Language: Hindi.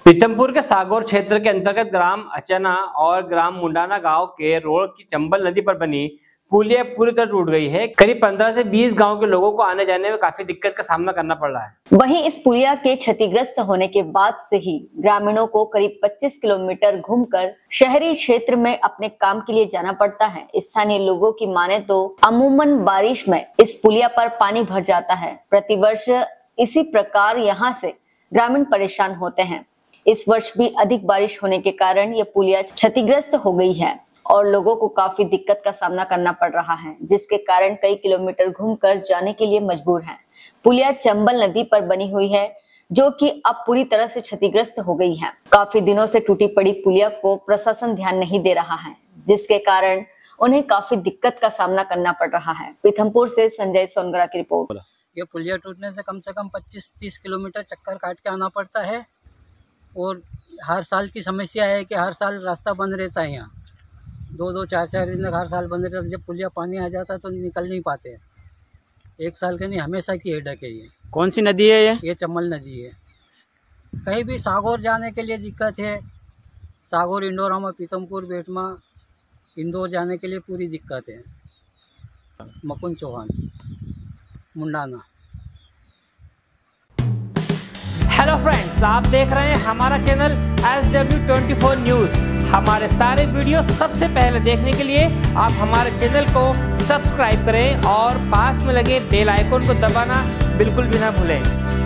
पीथमपुर के सागौर क्षेत्र के अंतर्गत ग्राम अचना और ग्राम मुंडाना गांव के रोड की चंबल नदी पर बनी पुलिया पूरी तरह टूट गई है। करीब 15 से 20 गांव के लोगों को आने जाने में काफी दिक्कत का सामना करना पड़ रहा है। वहीं इस पुलिया के क्षतिग्रस्त होने के बाद से ही ग्रामीणों को करीब 25 किलोमीटर घूमकर शहरी क्षेत्र में अपने काम के लिए जाना पड़ता है। स्थानीय लोगों की माने तो अमूमन बारिश में इस पुलिया पर पानी भर जाता है। प्रतिवर्ष इसी प्रकार यहाँ से ग्रामीण परेशान होते हैं। इस वर्ष भी अधिक बारिश होने के कारण ये पुलिया क्षतिग्रस्त हो गई है और लोगों को काफी दिक्कत का सामना करना पड़ रहा है, जिसके कारण कई किलोमीटर घूमकर जाने के लिए मजबूर हैं। पुलिया चंबल नदी पर बनी हुई है, जो कि अब पूरी तरह से क्षतिग्रस्त हो गई है। काफी दिनों से टूटी पड़ी पुलिया को प्रशासन ध्यान नहीं दे रहा है, जिसके कारण उन्हें काफी दिक्कत का सामना करना पड़ रहा है। पीथमपुर से संजय सोनगरा की रिपोर्ट। ये पुलिया टूटने से कम 25-30 किलोमीटर चक्कर काट के आना पड़ता है और हर साल की समस्या है कि हर साल रास्ता बंद रहता है। यहाँ 2-2, 4-4 दिन तक हर साल बंद रहता है। जब पुलिया पानी आ जाता है तो निकल नहीं पाते। एक साल के नहीं, हमेशा की हेडक है ये। कौन सी नदी है ये चंबल नदी है। कहीं भी सागौर जाने के लिए दिक्कत है। सागौर इंडोरामा, पीथमपुर, बेटमा, इंदौर जाने के लिए पूरी दिक्कत है। मुकुंद चौहान, मुंडाना। हेलो फ्रेंड्स, आप देख रहे हैं हमारा चैनल SW24 न्यूज। हमारे सारे वीडियो सबसे पहले देखने के लिए आप हमारे चैनल को सब्सक्राइब करें और पास में लगे बेल आइकन को दबाना बिल्कुल भी ना भूलें।